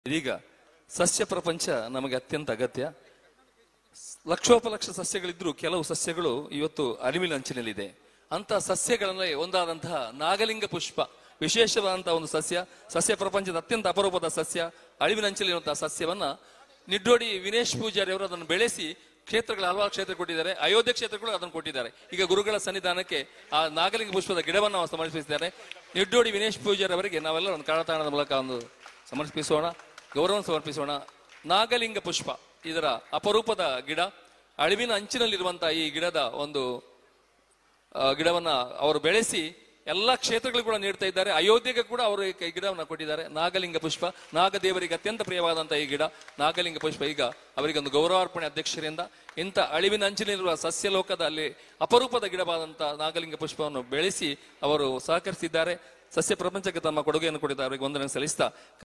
ಇದೀಗ ಸಸ್ಯ ಪ್ರಪಂಚ ನಮಗೆ ಅತ್ಯಂತ ಅಗತ್ಯ. ಲಕ್ಷೋಪಲಕ್ಷ ಸಸ್ಯಗಳಿದ್ರು ಕೆಲವು ಸಸ್ಯಗಳು ಇವತ್ತು ಅಳಿವಿನ ಅಂಚಿನಲ್ಲಿದೆ. ಅಂತ ಸಸ್ಯಗಳಲ್ಲಿ ಒಂದಾದಂತಹ ನಾಗಲಿಂಗ ಪುಷ್ಪ ವಿಶೇಷವಾದಂತಹ ಒಂದು ಸಸ್ಯ ಪ್ರಪಂಚದ ಅತ್ಯಂತ ಅಪರೂಪದ ಸಸ್ಯ, ಅಳಿವಿನ ಅಂಚಿನಲ್ಲಿರುವಂತಹ ಸಸ್ಯವನ್ನ ನಿಡ್ಡೋಡಿ ವಿನೇಶ್ ಪೂಜಾರಿ ಅವರು ಅದನ್ನು ಬೆಳೆಸಿ ಕ್ಷೇತ್ರಗಳ ಹಲವಾರು ಕ್ಷೇತ್ರ ಕೊಟ್ಟಿದ್ದಾರೆ. ಅಯೋಧ್ಯೆ ಕ್ಷೇತ್ರಗಳು ಅದನ್ನು ಕೊಟ್ಟಿದ್ದಾರೆ. ಈಗ ಗುರುಗಳ ಸನ್ನಿಧಾನಕ್ಕೆ ಆ ನಾಗಲಿಂಗ ಪುಷ್ಪದ ಗಿಡವನ್ನು ಸಮರ್ಪಿಸಿದ್ದಾರೆ. ನಿಡ್ಡೋಡಿ ವಿನೇಶ್ ಪೂಜಾರಿ ಅವರಿಗೆ ನಾವೆಲ್ಲ ಒಂದು ಕರತಾಣದ ಮೂಲಕ ಒಂದು ಸಮರ್ಪಿಸೋಣ, ಗೌರವ ಸಮರ್ಪಿಸೋಣ. ನಾಗಲಿಂಗ ಪುಷ್ಪ ಇದರ ಅಪರೂಪದ ಗಿಡ, ಅಳಿವಿನ ಅಂಚಿನಲ್ಲಿರುವಂತಹ ಈ ಗಿಡದ ಒಂದು ಗಿಡವನ್ನ ಅವರು ಬೆಳೆಸಿ ಎಲ್ಲಾ ಕ್ಷೇತ್ರಗಳು ಕೂಡ ನೀಡ್ತಾ ಇದ್ದಾರೆ. ಅಯೋಧ್ಯೆಗೆ ಕೂಡ ಅವರು ಈ ಗಿಡವನ್ನು ಕೊಟ್ಟಿದ್ದಾರೆ. ನಾಗಲಿಂಗ ಪುಷ್ಪ ನಾಗದೇವರಿಗೆ ಅತ್ಯಂತ ಪ್ರಿಯವಾದಂತಹ ಈ ಗಿಡ ನಾಗಲಿಂಗ ಪುಷ್ಪ ಈಗ ಅವರಿಗೆ ಒಂದು ಗೌರವಾರ್ಪಣೆ ಅಧ್ಯಕ್ಷರಿಂದ ಇಂಥ ಅಳಿವಿನ ಅಂಚಿನಲ್ಲಿರುವ ಸಸ್ಯಲೋಕದ ಅಲ್ಲಿ ಅಪರೂಪದ ಗಿಡವಾದಂತಹ ನಾಗಲಿಂಗ ಪುಷ್ಪವನ್ನು ಬೆಳೆಸಿ ಅವರು ಸಹಕರಿಸಿದ್ದಾರೆ. ಸಸ್ಯ ಪ್ರಪಂಚಕ್ಕೆ ತಮ್ಮ ಕೊಡುಗೆಯನ್ನು ಕೊಟ್ಟಿದ್ದಾರೆ. ಅವರಿಗೆ ವಂದನೆ ಸಲ್ಲಿಸ್ತಾ